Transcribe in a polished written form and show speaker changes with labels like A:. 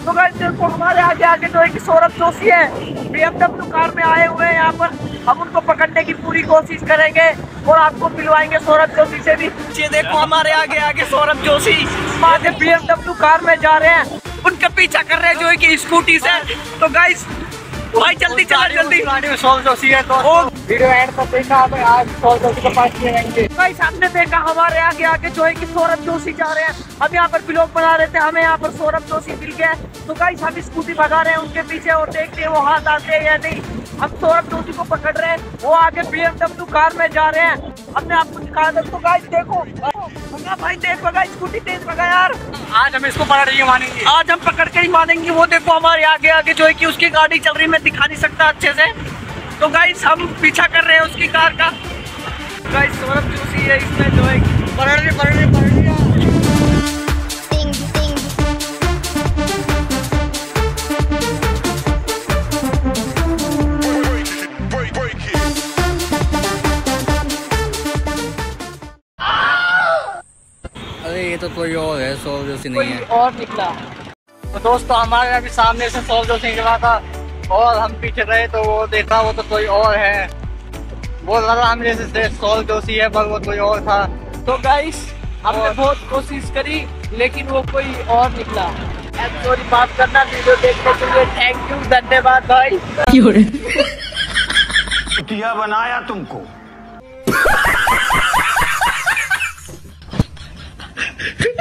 A: तो गाइस देखो हमारे आगे आगे जो है कि सौरभ जोशी है, BMW कार में आए हुए हैं यहाँ पर। हम उनको पकड़ने की पूरी कोशिश करेंगे और आपको मिलवाएंगे सौरभ जोशी से भी। ये देखो हमारे आगे आगे सौरभ जोशी आगे BMW कार में जा रहे हैं, उनका पीछा कर रहे हैं जो है कि स्कूटी से। तो गाइस भाई जल्दी चला, जल्दी। सौरभ जोशी है तो वीडियो एंड तक देखा, आज सौरभ जोशी के पास रहेंगे। गाइस आपने देखा हमारे आगे आगे जो है कि सौरभ जोशी जा रहे हैं। हम यहाँ पर ब्लॉग बना रहे थे, हमें यहाँ पर सौरभ जोशी मिल गया। तो गाइस हम स्कूटी भगा रहे हैं उनके पीछे और देखते हैं वो हाथ आते हैं या नहीं। हम सौरभ जोशी को पकड़ रहे हैं, वो आगे BMW कार में जा रहे हैं। हमने आपको दिखाया था। तो गाइस देखो भाई, देखो गाइस स्कूटी तेज भगा यार।
B: आज हम इसको पकड़ के मानेंगे,
A: आज हम पकड़ के ही मानेंगे। वो देखो हमारे आगे आगे जो है कि उसकी गाड़ी चल रही, मैं दिखा नहीं सकता अच्छे से। तो गाइस हम पीछा कर रहे हैं उसकी कार का। गाइस सौरभ जोशी है इसमें जो है पकड़ लिया।
B: अरे ये तो कोई और है, सौरभ जोशी नहीं है।
A: और निकला।
B: तो दोस्तों हमारे अभी सामने से सौरभ जोशी निकला था और हम पीछे रहे तो वो देखा वो तो कोई और है। वो लगा हम जैसे सौरभ जोशी है पर वो कोई और था।
A: तो गाइस हमने बहुत कोशिश करी लेकिन वो कोई और निकला। सॉरी, माफ करना। वीडियो देखने के लिए थैंक यू, धन्यवाद भाई।
C: क्या बनाया तुमको?